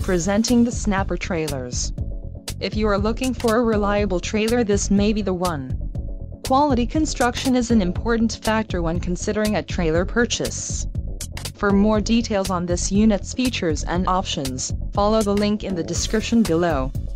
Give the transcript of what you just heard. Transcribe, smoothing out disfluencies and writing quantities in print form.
Presenting the Snapper Trailers. If you are looking for a reliable trailer, this may be the one. Quality construction is an important factor when considering a trailer purchase. For more details on this unit's features and options, follow the link in the description below.